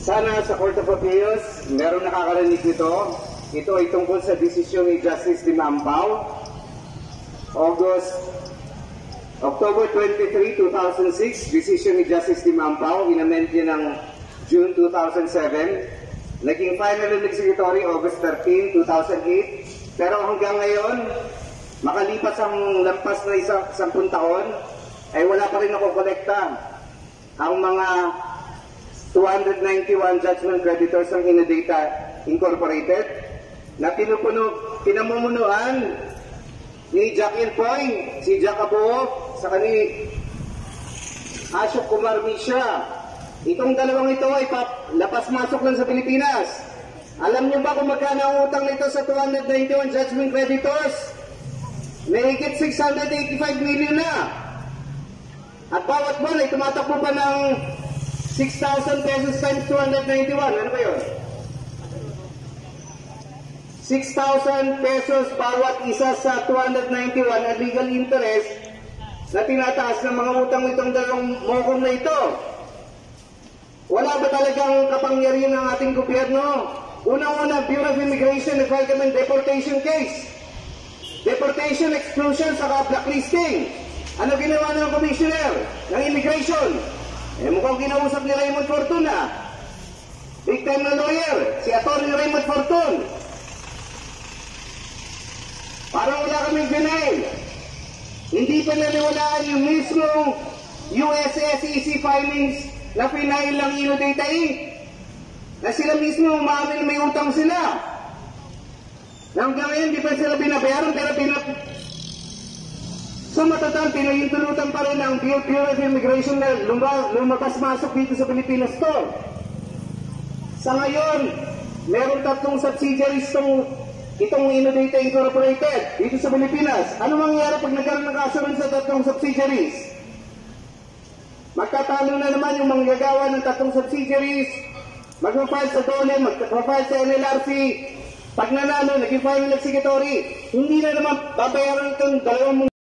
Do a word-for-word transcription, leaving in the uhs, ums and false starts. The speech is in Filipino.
Sana sa Court of Appeals, meron nakakarinig nito. Ito ay tungkol sa desisyon ni Justice Limampao. August, October twenty-three, two thousand six, desisyon ni Justice Limampao. Inamend niya ng June two thousand seven. Naging final and executory August thirteen, two thousand eight. Pero hanggang ngayon, makalipas ang lampas na isang sampung taon, ay wala pa rin nakokolekta ang mga two hundred ninety-one judgment creditors ng Innodata Incorporated na pinupuno, pinamumunuan ni Jack Ilpoy, si Jack Abuo, sa kani Ashok Kumar Misha. Itong dalawang ito ay lapas-masok lang sa Pilipinas. Alam niyo ba kung magkano ang utang nito sa two hundred ninety-one judgment creditors? May higit six hundred eighty-five million na. At bawat buwan ay tumatakbo pa ng six thousand pesos times two hundred ninety-one. Ano ba yun? six thousand pesos bawat isa sa two hundred ninety-one at legal interest na tinataas ng mga utang nitong dalawang mokong na ito. Wala ba talagang kapangyarihan ng ating gobyerno? Unang-una, Bureau of Immigration nag-file kami deportation case. Deportation, exclusion, saka blacklisting. Ano ginawa ng commissioner ng immigration? Eh, mukhang kinausap ni Raymond Fortuna. Big time na lawyer, si Atty. Raymond Fortun. Parang wala kaming denial. Hindi pa naniwalaan yung mismong U S S E C filings na pinail lang Innodata Incorporated. Na sila mismo umamin na may utang sila. Hanggang ngayon, di pa sila binabayaran, pero pinap... So matatang, pinahintulutan pa rin ang Bureau of Immigration na lumabas-masok dito sa Pilipinas to. Sa ngayon, meron tatlong subsidiaries itong, itong Innodata Incorporated dito sa Pilipinas. Ano mangyayari pag nagkaroon ng kaso rin sa tatlong subsidiaries? Magtatalo na naman yung manggagawa ng tatlong subsidiaries, mag-file sa D O L E, mag-file sa N L R C. Pag nanalo, naging final executory, hindi na naman babayaran itong dalawang